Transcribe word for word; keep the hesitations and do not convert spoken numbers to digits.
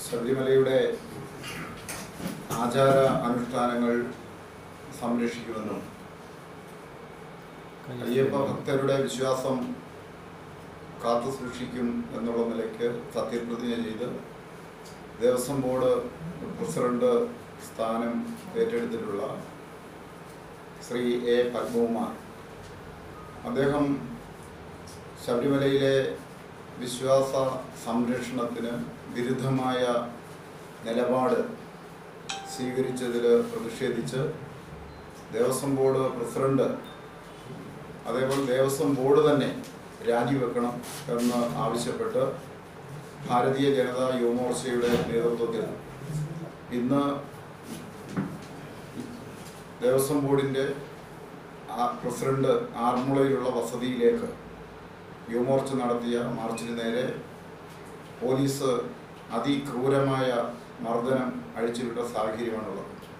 ശബരിമലയുടെ ആചാര അനുഷ്ഠാനങ്ങൾ സംരക്ഷിക്കുമെന്നും അയ്യപ്പ ഭക്തരുടെ വിശ്വാസം കാത്തു സൂക്ഷിക്കും എന്നുള്ള നിലയ്ക്ക് സത്യപ്രതിജ്ഞ ചെയ്ത് ദേവസ്വം ബോർഡ് പ്രസിഡന്റ് സ്ഥാനം ഏറ്റെടുത്തിട്ടുള്ള ശ്രീ എ പത്മകുമാർ അദ്ദേഹം ശബരിമലയിലെ വിശ്വാസ സംരക്ഷണത്തിന് വിരുദ്ധമായ നിലപാട് സ്വീകരിച്ചതിൽ പ്രതിഷേധിച്ച് ദേവസ്വം ബോർഡ് പ്രസിഡന്റ് അതേപോലെ ദേവസ്വം ബോർഡ് തന്നെ രാജിവെക്കണം എന്ന് ആവശ്യപ്പെട്ട് ഭാരതീയ ജനതാ യുവമോർച്ചയുടെ നേതൃത്വത്തിൽ ഇന്ന് ദേവസ്വം ബോർഡിൻ്റെ പ്രസിഡന്റ് ആറന്മുളയിലുള്ള വസതിയിലേക്ക് യുവമോർച്ച നടത്തിയ മാർച്ചിന് നേരെ പോലീസ് അതിക്രൂരമായ മർദ്ദനം അഴിച്ചുവിട്ട സാഹചര്യമാണുള്ളത്.